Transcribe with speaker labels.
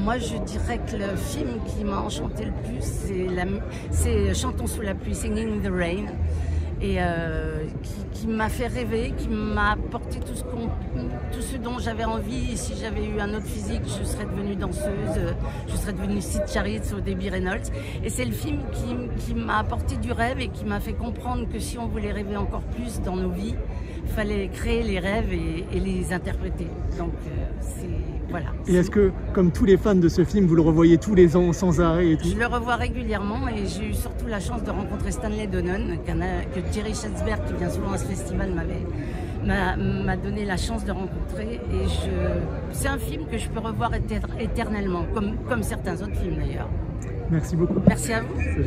Speaker 1: Moi, je dirais que le film qui m'a enchanté le plus, c'est Chantons sous la pluie, Singing in the Rain, et qui m'a fait rêver, qui m'a apporté tout ce dont j'avais envie. Et si j'avais eu un autre physique, je serais devenue danseuse, je serais devenue Sid Charits ou Debbie Reynolds. Et c'est le film qui m'a apporté du rêve et qui m'a fait comprendre que si on voulait rêver encore plus dans nos vies, il fallait créer les rêves et les interpréter. Donc voilà.
Speaker 2: Et est-ce que, comme tous les fans de ce film, vous le revoyez tous les ans sans arrêt et tout?
Speaker 1: Je le revois régulièrement et j'ai eu surtout la chance de rencontrer Stanley Donen, que Thierry Schatzberg, qui vient souvent à ce festival, m'a donné la chance de rencontrer. Et c'est un film que je peux revoir éternellement, comme certains autres films d'ailleurs.
Speaker 2: Merci beaucoup.
Speaker 1: Merci à vous.